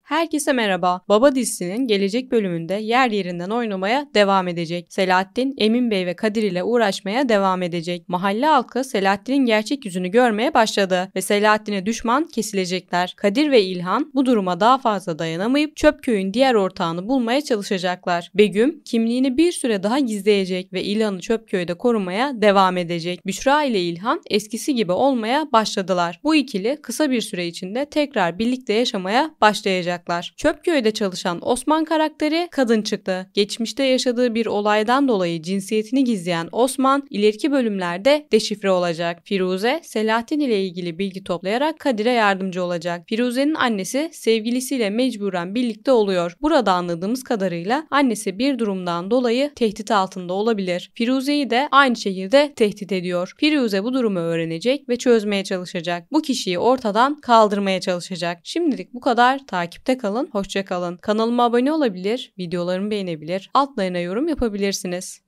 Herkese merhaba. Baba dizisinin gelecek bölümünde yer yerinden oynamaya devam edecek. Selahattin, Emin Bey ve Kadir ile uğraşmaya devam edecek. Mahalle halkı Selahattin'in gerçek yüzünü görmeye başladı ve Selahattin'e düşman kesilecekler. Kadir ve İlhan bu duruma daha fazla dayanamayıp Çöpköy'ün diğer ortağını bulmaya çalışacaklar. Begüm kimliğini bir süre daha gizleyecek ve İlhan'ı Çöpköy'de korumaya devam edecek. Büşra ile İlhan eskisi gibi olmaya başladılar. Bu ikili kısa bir süre içinde tekrar birlikte yaşamaya başlayacak. Çöpköy'de çalışan Osman karakteri kadın çıktı. Geçmişte yaşadığı bir olaydan dolayı cinsiyetini gizleyen Osman ileriki bölümlerde deşifre olacak. Firuze, Selahattin ile ilgili bilgi toplayarak Kadir'e yardımcı olacak. Firuze'nin annesi sevgilisiyle mecburen birlikte oluyor. Burada anladığımız kadarıyla annesi bir durumdan dolayı tehdit altında olabilir. Firuze'yi de aynı şekilde tehdit ediyor. Firuze bu durumu öğrenecek ve çözmeye çalışacak. Bu kişiyi ortadan kaldırmaya çalışacak. Şimdilik bu kadar. Takipte kalın, hoşça kalın. Kanalıma abone olabilir, videolarımı beğenebilir, altlarına yorum yapabilirsiniz.